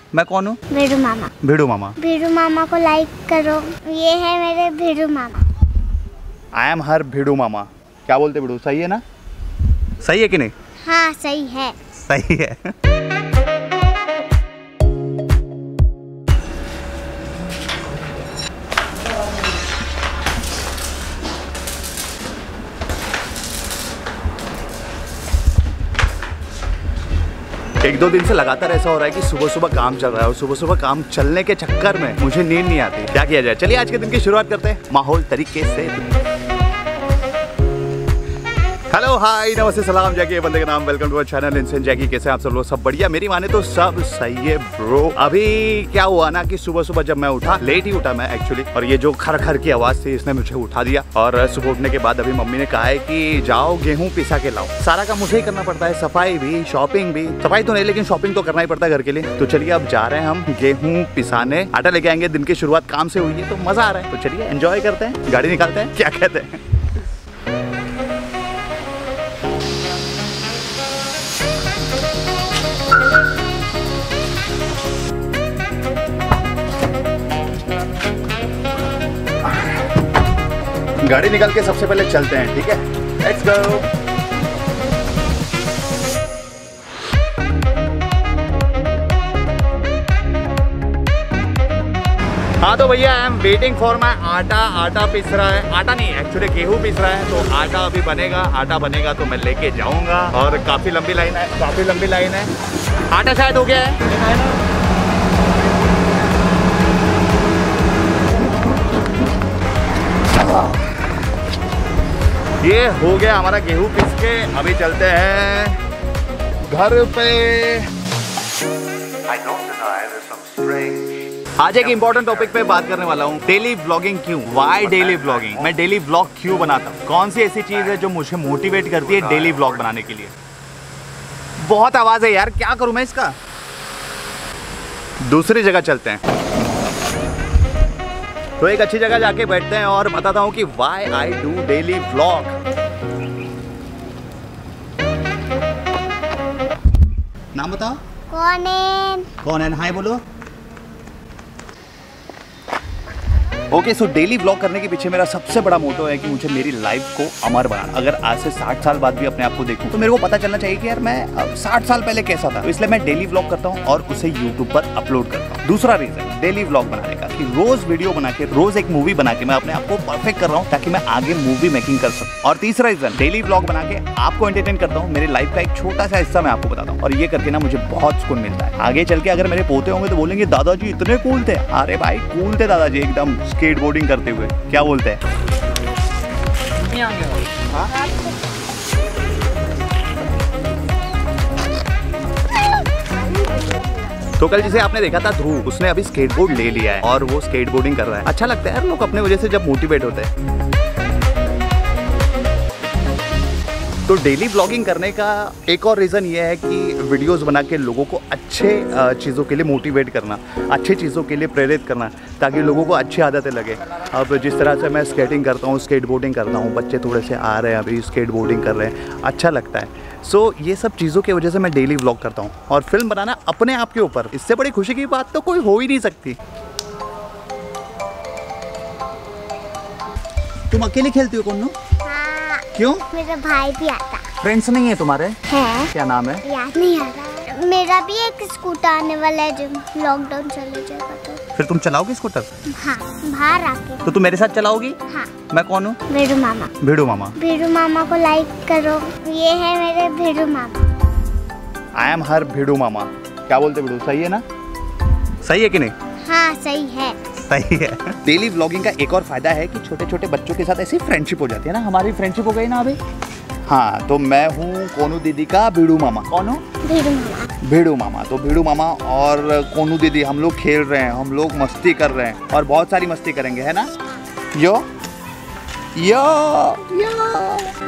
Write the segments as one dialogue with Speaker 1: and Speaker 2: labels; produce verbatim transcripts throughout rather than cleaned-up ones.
Speaker 1: मैं कौन हूँ?
Speaker 2: भिड़ू मामा।
Speaker 1: भिड़ू मामा।
Speaker 2: भिड़ू मामा को लाइक करो। ये है मेरे भिड़ू मामा।
Speaker 1: आई एम हर भिड़ू मामा। क्या बोलते भिड़ू? सही है ना? सही है कि नहीं?
Speaker 2: हाँ सही है।
Speaker 1: सही है। एक दो दिन से लगातार ऐसा हो रहा है कि सुबह सुबह काम चल रहा है और सुबह सुबह काम चलने के चक्कर में मुझे नींद नहीं आती। क्या किया जाए? चलिए आज के दिन की शुरुआत करते हैं माहौल तरीके से। हेलो हाय नमस्ते सलाम जैकी बंदे का नाम। वेलकम टू अवर चैनल इंसान जैकी। कैसे आप सब लोग? सब बढ़िया? मेरी माने तो सब सही है ब्रो। अभी क्या हुआ ना कि सुबह सुबह जब मैं उठा, लेट ही उठा मैं एक्चुअली, और ये जो खर खर की आवाज थी इसने मुझे उठा दिया। और सुबह उठने के बाद अभी मम्मी ने कहा है कि जाओ गेहूं पिसा के लाओ। सारा काम मुझे ही करना पड़ता है, सफाई भी, शॉपिंग भी। सफाई तो नहीं लेकिन शॉपिंग तो करना ही पड़ता है घर के लिए। तो चलिए अब जा रहे हैं हम गेहूं पिसाने। आटा लेके आएंगे। दिन की शुरुआत काम से हुई है तो मजा आ रहा है। तो चलिए एंजॉय करते हैं, गाड़ी निकालते हैं। क्या कहते हैं? गाड़ी निकाल के सबसे पहले चलते हैं, ठीक है? Let's go. हाँ तो भैया I am waiting for my atta. आटा पिस रहा है, आटा नहीं एक्चुअली गेहूं पिस रहा है। तो आटा अभी बनेगा, आटा बनेगा तो मैं लेके जाऊंगा। और काफी लंबी लाइन है, काफी लंबी लाइन है। आटा शायद हो गया है। ये हो गया हमारा गेहूं पिस के। अभी चलते हैं घर पे। आज एक इंपॉर्टेंट टॉपिक पे बात करने वाला हूँ। डेली व्लॉगिंग क्यों? Why daily vlogging? मैं डेली व्लॉग क्यों बनाता हूँ? कौन सी ऐसी चीज है जो मुझे मोटिवेट करती है डेली व्लॉग बनाने के लिए? बहुत आवाज है यार, क्या करूँ मैं इसका? दूसरी जगह चलते हैं। तो एक अच्छी जगह जाके बैठते हैं और बताता हूँ कि why I do daily vlog. नाम बताओ।
Speaker 2: कौन है?
Speaker 1: कौन है? हाय बोलो। ओके सो डेली व्लॉग करने के पीछे मेरा सबसे बड़ा मोटो है कि मुझे मेरी लाइफ को अमर बनाना। अगर आज से साठ साल बाद भी अपने आप को देखूं तो मेरे को पता चलना चाहिए कि यार मैं साठ साल पहले कैसा था। तो इसलिए मैं डेली व्लॉग करता हूं और उसे यूट्यूब पर अपलोड करता हूं। दूसरा रीजन डेली व्लॉग बनाने का कि रोज वीडियो बना के, रोज एक मूवी बना के मैं अपने आप को परफेक्ट कर रहा हूँ ताकि मैं आगे मूवी मेकिंग कर सकूं। और तीसरा रीजन डेली व्लॉग बना के आपको एंटरटेन करता हूँ। मेरी लाइफ का एक छोटा सा हिस्सा मैं आपको बताता हूँ और ये करके ना मुझे बहुत सुकून मिलता है। आगे चल के अगर मेरे पोते होंगे तो बोलेंगे दादाजी इतने कूल थे। अरे भाई कूल थे दादाजी, एकदम स्केट बोर्डिंग करते हुए। क्या बोलते हैं? तो कल जिसे आपने देखा था ध्रुव, उसने अभी स्केटबोर्ड ले लिया है और वो स्केटबोर्डिंग कर रहा है। अच्छा लगता है यार लोग अपने वजह से जब मोटिवेट होते हैं। तो डेली व्लॉगिंग करने का एक और रीज़न ये है कि वीडियोस बना के लोगों को अच्छे चीज़ों के लिए मोटिवेट करना, अच्छे चीज़ों के लिए प्रेरित करना, ताकि लोगों को अच्छी आदतें लगे। अब जिस तरह से मैं स्केटिंग करता हूँ, स्केटबोर्डिंग करता हूँ, बच्चे थोड़े से आ रहे हैं अभी स्केटबोर्डिंग कर रहे हैं, अच्छा लगता है। सो so, ये सब चीज़ों की वजह से मैं डेली व्लॉग करता हूँ। और फिल्म बनाना अपने आप के ऊपर, इससे बड़ी खुशी की बात तो कोई हो ही नहीं सकती। तुम अकेले खेलती हो कौन?
Speaker 2: हाँ।
Speaker 1: क्यों?
Speaker 2: मेरा भाई भी आता।
Speaker 1: फ्रेंड्स नहीं है तुम्हारे?
Speaker 2: है।
Speaker 1: क्या नाम है?
Speaker 2: याद नहीं आ रहा। मेरा भी एक स्कूटर आने वाला है जब लॉकडाउन चले जाएगा तो।
Speaker 1: फिर तुम चलाओगे स्कूटर?
Speaker 2: हाँ बाहर आके।
Speaker 1: तो तुम मेरे साथ चलाओगी?
Speaker 2: हाँ।
Speaker 1: मैं कौन हूँ?
Speaker 2: भिड़ू मामा।
Speaker 1: भिड़ू मामा।
Speaker 2: भिड़ू मामा को लाइक करो। ये है मेरे भिड़ू मामा।
Speaker 1: आई एम हर भिड़ू मामा। क्या बोलते भिड़ू? सही है ना? सही है कि नहीं?
Speaker 2: हाँ सही है।
Speaker 1: सही है। डेली व्लॉगिंग का एक और फायदा है कि छोटे छोटे बच्चों के साथ ऐसी फ्रेंडशिप हो जाती है ना। हमारी फ्रेंडशिप हो गई ना अभी। हाँ तो मैं हूँ कोनू दीदी का भिड़ू मामा। कौन हूँ? भिड़ू मामा। भिड़ू मामा। तो भिड़ू मामा और कोनू दीदी हम लोग खेल रहे हैं, हम लोग मस्ती कर रहे हैं और बहुत सारी मस्ती करेंगे, है ना? यो यो यो।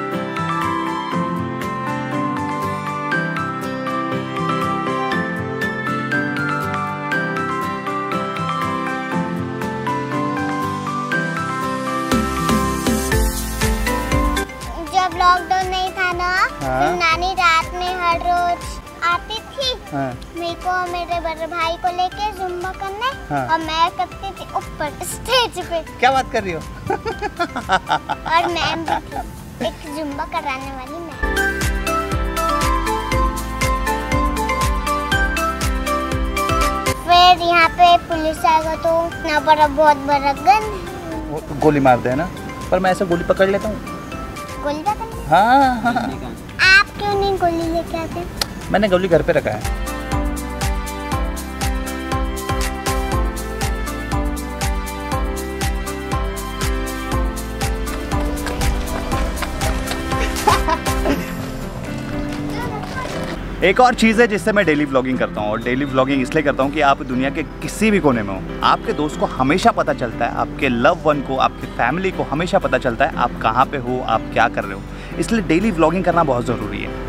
Speaker 2: जब लॉकडाउन नहीं था ना,
Speaker 1: हाँ?
Speaker 2: नानी रात में हर रोज आती थी
Speaker 1: हाँ।
Speaker 2: मेरे को और मेरे बड़े भाई को लेके जुम्बा करने। हाँ। और मैं करती थी ऊपर स्टेज पे।
Speaker 1: क्या बात कर रही हो?
Speaker 2: और मैम भी थी, एक जुम्बा कराने वाली मैम। फिर यहाँ पे पुलिस आएगा तो यहाँ पर बहुत बड़ा गन
Speaker 1: गोली मारते हैं ना, पर मैं ऐसे गोली पकड़ लेता हूँ।
Speaker 2: गोली पकड़?
Speaker 1: हाँ, हाँ।
Speaker 2: आप क्यों नहीं गोली लेके आते?
Speaker 1: मैंने गोली घर पे रखा है। एक और चीज़ है जिससे मैं डेली व्लॉगिंग करता हूँ, और डेली व्लॉगिंग इसलिए करता हूँ कि आप दुनिया के किसी भी कोने में हो, आपके दोस्त को हमेशा पता चलता है, आपके लव वन को, आपके फैमिली को हमेशा पता चलता है आप कहाँ पे हो, आप क्या कर रहे हो। इसलिए डेली व्लॉगिंग करना बहुत ज़रूरी है।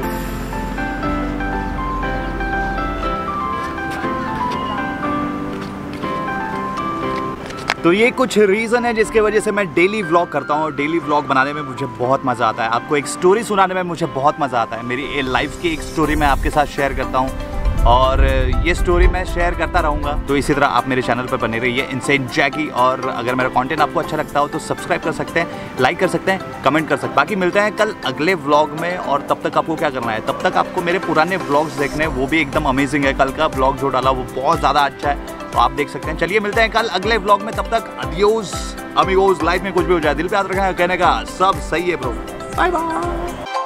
Speaker 1: तो ये कुछ रीज़न है जिसके वजह से मैं डेली व्लॉग करता हूँ, और डेली व्लॉग बनाने में मुझे बहुत मज़ा आता है। आपको एक स्टोरी सुनाने में मुझे बहुत मज़ा आता है। मेरी लाइफ की एक स्टोरी मैं आपके साथ शेयर करता हूँ, और ये स्टोरी मैं शेयर करता रहूँगा। तो इसी तरह आप मेरे चैनल पर बने रहिए, इनसेन जैकी। और अगर मेरा कंटेंट आपको अच्छा लगता हो तो सब्सक्राइब कर सकते हैं, लाइक कर सकते हैं, कमेंट कर सकते हैं। बाकी मिलते हैं कल अगले व्लॉग में, और तब तक आपको क्या करना है, तब तक आपको मेरे पुराने व्लॉग्स देखने हैं, वो भी एकदम अमेजिंग है। कल का व्लॉग जो डाला वो बहुत ज़्यादा अच्छा है, तो आप देख सकते हैं। चलिए मिलते हैं कल अगले व्लॉग में, तब तक अडियोस अमिगोस। लाइफ में कुछ भी हो जाए दिल पे याद रखना, कहने का सब सही है ब्रो। Bye bye.